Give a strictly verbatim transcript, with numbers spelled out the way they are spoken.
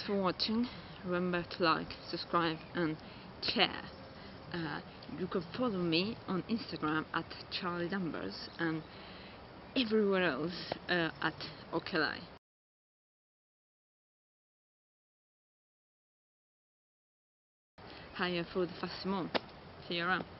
for watching. Remember to like, subscribe and share. Uh, you can follow me on Instagram at Charlie Numbers and everywhere else uh, at Okelai. Hiya for the fast more. See you around.